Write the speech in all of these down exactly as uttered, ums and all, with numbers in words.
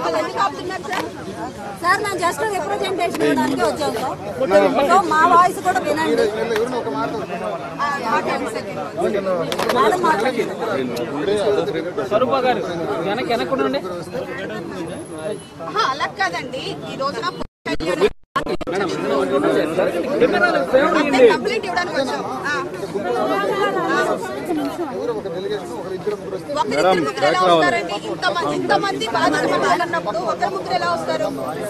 Sir నేను just representation ఇవ్వడానికి వచ్చాను సార్. సో మా వాయిస్ కూడా వినండి. అలా కాదండి, ఈ రోజున కంప్లైంట్ ఇవ్వడానికి వచ్చాం. ఒకరిద్దరు ముగ్గురు ఎలా వస్తారండి? ఇంతమంది ఇంతమంది బాధ్యత మాట్లాడినప్పుడు ఒకరి ముగ్గురు ఎలా వస్తారు?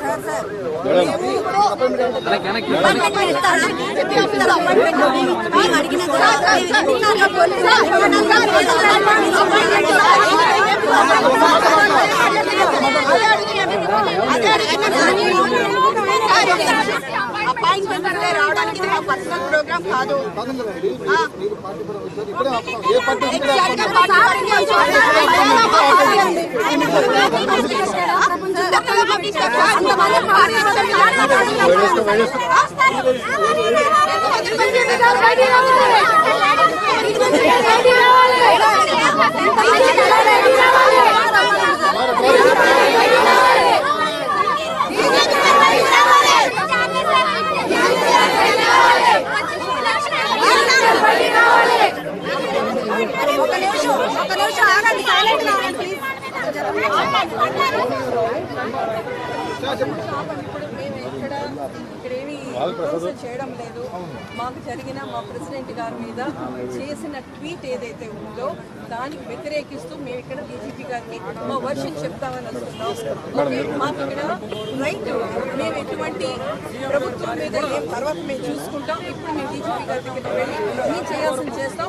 అపాయింట్మెంట్ అంటే రావడానికి ఇది మా పర్సనల్ ప్రోగ్రామ్ కాదు. ఒక నిమిషం ఒక నిమిషం ఆగండి, సైలెంట్ గా ఉండండి ప్లీజ్. ఇక్కడేమి ప్రపోజల్ చేయడం లేదు. మాకు జరిగిన మా ప్రెసిడెంట్ గారి మీద చేసిన ట్వీట్ ఏదైతే ఉందో దానికి వ్యతిరేకిస్తూ మేము ఇక్కడ డీజీపీ గారికి మా వర్షన్ చెప్తామని వస్తున్నాం. మాకు ఇక్కడ రైట్, మేము ఎటువంటి ప్రభుత్వం మీద ఏం తర్వాత మేము చూసుకుంటాం. ఇప్పుడు మేము డీజీపీ గారి దగ్గర వెళ్ళి మేము చేయాల్సింది చేస్తాం.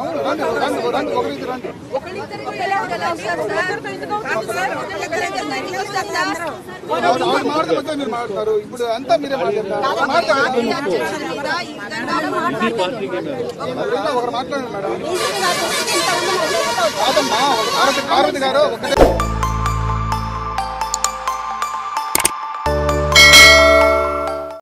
ఇప్పుడు అంతా మీరే మాట్లాడారు. ఒకరు మాట్లాడండి మేడం. కాదమ్మా, పార్వతి గారు ఒకటే